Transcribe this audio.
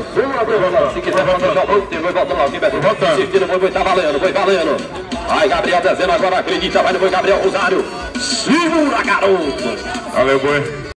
Se quiser voltar, já volta, vai voltando lá, Beto. Assistindo, foi, tá valendo, foi valendo. Vai, Gabriel dezendo agora, acredita, vai no Gabriel Rosário. Segura, garoto. Valeu, boi.